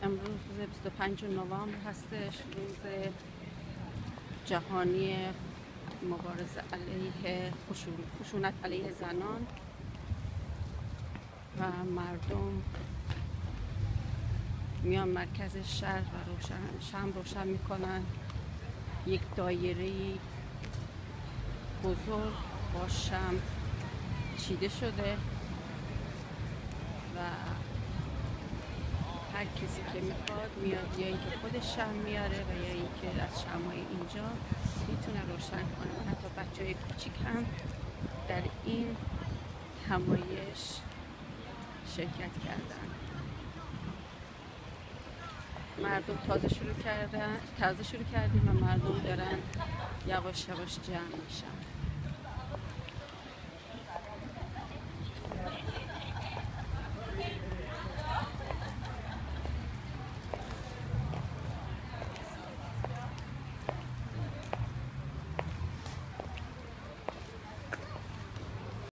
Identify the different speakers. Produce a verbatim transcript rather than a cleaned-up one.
Speaker 1: امروز روز بیست و پنجم نوامبر هستش، روز جهانی مبارزه علیه خشونت علیه زنان و مردم میان مرکز شهر و روشن شمع روشن میکنن. یک دایره بزرگ با شمع چیده شده و هر کسی که میخواد میاد، یا اینکه خودش شمع میاره و یا اینکه از شمعای اینجا میتونه روشن کنه. حتی بچه های کوچیک هم در این همایش شرکت کردن. مردم تازه شروع کردن تازه شروع کردیم و مردم دارن یواش یواش جمع میشن.